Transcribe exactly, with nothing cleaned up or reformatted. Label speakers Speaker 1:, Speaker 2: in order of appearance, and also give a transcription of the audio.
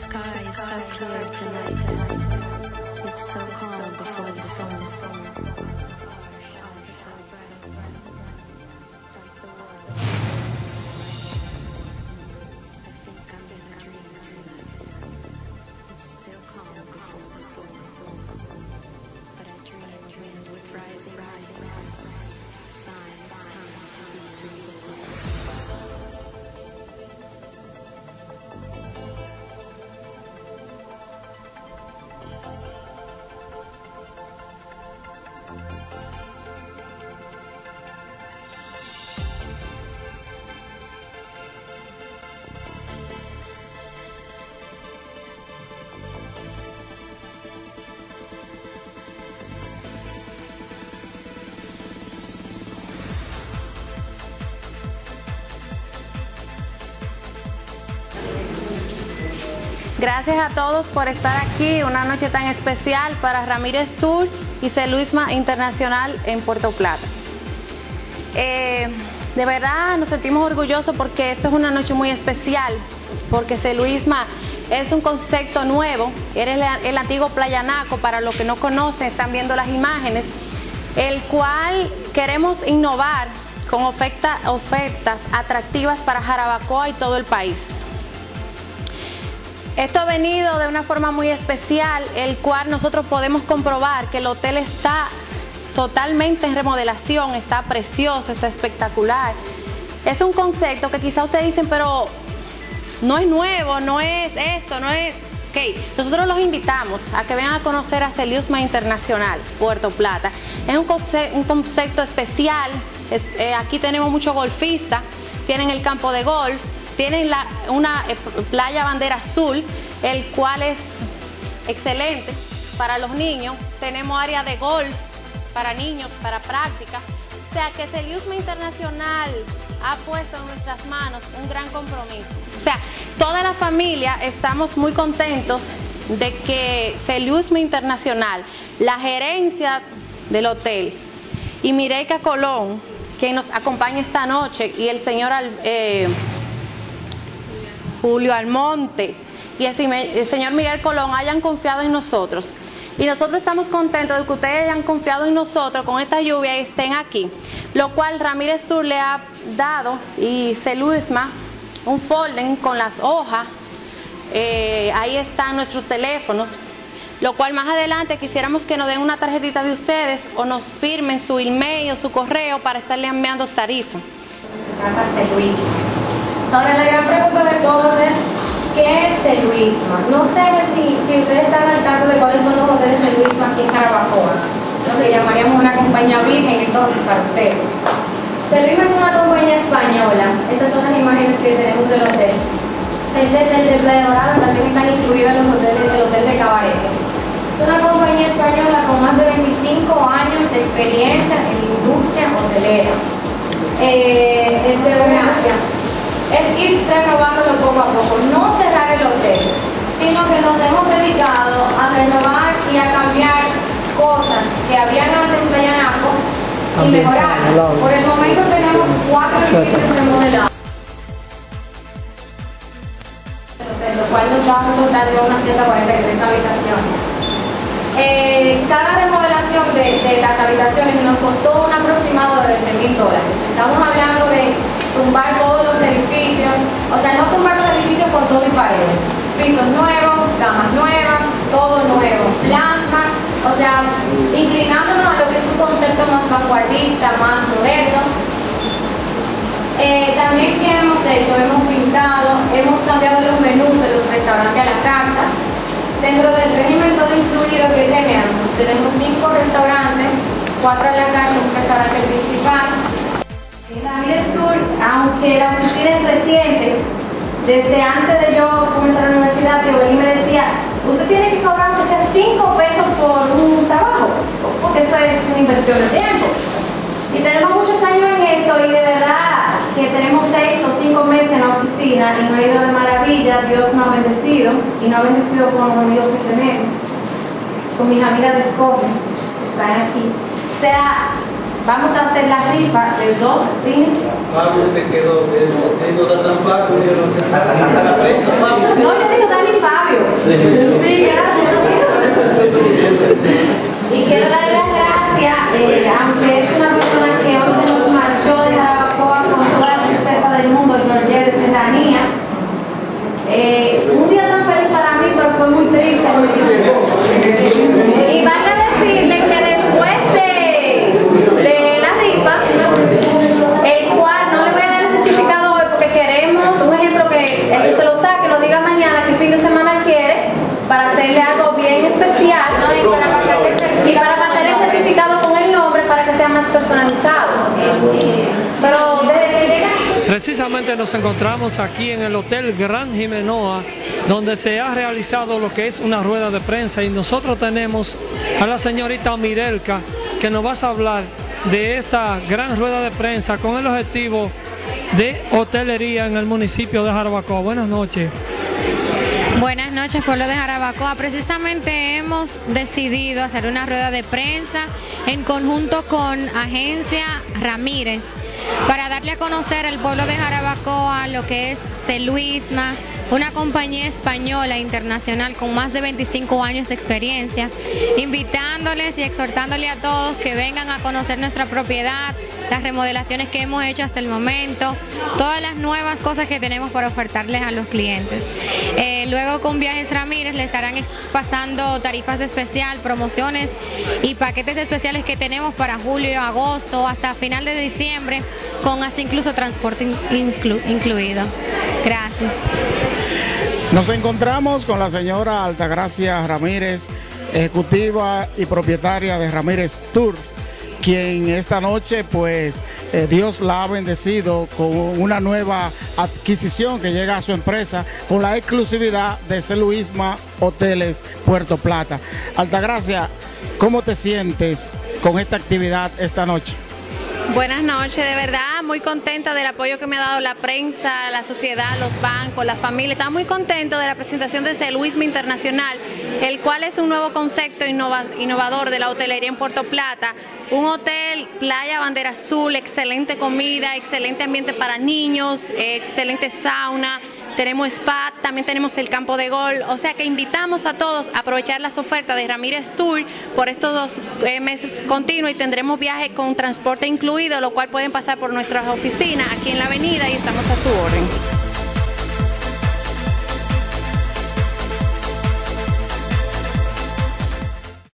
Speaker 1: sky is so clear tonight. It's so calm before the storm.
Speaker 2: Gracias a todos por estar aquí, una noche tan especial para Ramírez Tour y Celuisma Internacional en Puerto Plata. Eh, de verdad nos sentimos orgullosos porque esta es una noche muy especial, porque Celuisma es un concepto nuevo, era el, el antiguo Playa Naco, para los que no conocen, están viendo las imágenes, el cual queremos innovar con oferta, ofertas atractivas para Jarabacoa y todo el país. Esto ha venido de una forma muy especial, el cual nosotros podemos comprobar que el hotel está totalmente en remodelación, está precioso, está espectacular. Es un concepto que quizá ustedes dicen, pero no es nuevo, no es esto, no es... Ok, nosotros los invitamos a que vengan a conocer a Celuisma Internacional, Puerto Plata. Es un concepto, un concepto especial, es, eh, aquí tenemos muchos golfistas, tienen el campo de golf, tienen la, una eh, playa bandera azul, el cual es excelente para los niños. Tenemos área de golf para niños, para práctica. O sea que Celuisma Internacional ha puesto en nuestras manos un gran compromiso. O sea, toda la familia estamos muy contentos de que Celuisma Internacional, la gerencia del hotel, y Mireika Colón, que nos acompaña esta noche, y el señor... Eh, Julio Almonte y el señor Miguel Colón hayan confiado en nosotros. Y nosotros estamos contentos de que ustedes hayan confiado en nosotros con esta lluvia y estén aquí. Lo cual Ramírez Tour le ha dado, y Celuisma, un folder con las hojas. Eh, ahí están nuestros teléfonos. Lo cual más adelante quisiéramos que nos den una tarjetita de ustedes o nos firmen su email o su correo para estarle enviando tarifas.
Speaker 3: Ahora la gran pregunta de todos es, ¿qué es Celuisma? No sé si, si ustedes están al tanto de cuáles son los hoteles Celuisma aquí en Jarabacoa. Entonces llamaríamos una compañía virgen entonces para ustedes. Celuisma es una compañía española. Estas son las imágenes que tenemos del hotel. Este es el de Playa Dorada, también están incluidos los hoteles del hotel de Cabaret. Es una compañía española con más de veinticinco años de experiencia en la industria hotelera. Eh, es de una... es ir renovándolo poco a poco, no cerrar el hotel, sino que nos hemos dedicado a renovar y a cambiar cosas que habían antes en Playa Naco y mejorarlas. Por el momento tenemos cuatro edificios remodelados, lo cual nos da un total de unas ciento cuarenta y tres habitaciones. Eh, cada remodelación de, de las habitaciones nos costó un aproximado de veinte mil dólares. Estamos hablando de tumbar todos los edificios, o sea, no tumbar los edificios con todo y paredes, pisos nuevos, camas nuevas, todo nuevo, plasma, o sea, inclinándonos a lo que es un concepto más vanguardista, más moderno. Eh, también que hemos hecho, hemos pintado, hemos cambiado los menús de los restaurantes a la carta. Dentro del régimen todo incluido que tenemos, tenemos cinco restaurantes, cuatro a la carta, un restaurante principal. Ramírez Tour, aunque la oficina es reciente, desde antes de yo comenzar la universidad, Teolín me decía, usted tiene que cobrar que sea cinco pesos por un trabajo, porque eso es una inversión de tiempo. Y tenemos muchos años en esto y de verdad que tenemos seis o cinco meses en la oficina y no ha ido de maravilla. Dios nos ha bendecido y nos ha bendecido con los amigos que tenemos, con mis amigas de Escocia que están aquí. O sea, vamos a hacer la rifa de dos pins.
Speaker 4: Pablo te quedó, no está tan flaco. No,
Speaker 3: yo digo Dani Fabio.
Speaker 2: Sí, gracias. Y quiero darle las gracias, eh, aunque es una persona que hoy se nos marchó de Jarabacoa con toda la tristeza del mundo, el Norte de Serranía. Eh, un día tan feliz para mí, pero fue muy triste. Y valga decirle que después de, de la rifa, el cual no le voy a dar el certificado hoy porque queremos, un ejemplo que el que se lo saque, lo diga mañana, que fin de semana quiere, para hacerle algo bien especial, ¿no? Y para pasarle el certificado, y para pasarle el certificado con el nombre para que sea más personalizado. Pero desde que llega...
Speaker 4: Precisamente nos encontramos aquí en el Hotel Gran Jimenoa, donde se ha realizado lo que es una rueda de prensa, y nosotros tenemos a la señorita Mirelka, que nos va a hablar de esta gran rueda de prensa con el objetivo de hotelería en el municipio de Jarabacoa. Buenas noches.
Speaker 5: Buenas noches, pueblo de Jarabacoa. Precisamente hemos decidido hacer una rueda de prensa en conjunto con Agencia Ramírez para darle a conocer al pueblo de Jarabacoa lo que es Celuisma, una compañía española internacional con más de veinticinco años de experiencia, invitándoles y exhortándoles a todos que vengan a conocer nuestra propiedad, las remodelaciones que hemos hecho hasta el momento, todas las nuevas cosas que tenemos para ofertarles a los clientes. Eh, luego con Viajes Ramírez le estarán pasando tarifas especial, promociones y paquetes especiales que tenemos para julio, agosto, hasta final de diciembre, con hasta incluso transporte inclu incluido. Gracias.
Speaker 6: Nos encontramos con la señora Altagracia Ramírez, ejecutiva y propietaria de Ramírez Tour, quien esta noche pues eh, Dios la ha bendecido con una nueva adquisición que llega a su empresa con la exclusividad de Celuisma Hoteles Puerto Plata. Altagracia, ¿cómo te sientes con esta actividad esta noche?
Speaker 2: Buenas noches, de verdad muy contenta del apoyo que me ha dado la prensa, la sociedad, los bancos, la familia. Estamos muy contentos de la presentación de Celuisma Internacional, el cual es un nuevo concepto innova, innovador de la hotelería en Puerto Plata. Un hotel, playa, bandera azul, excelente comida, excelente ambiente para niños, excelente sauna. Tenemos spa, también tenemos el campo de golf, o sea que invitamos a todos a aprovechar las ofertas de Ramírez Tour por estos dos eh, meses continuos, y tendremos viaje con transporte incluido, lo cual pueden pasar por nuestras oficinas aquí en la avenida y estamos a su orden.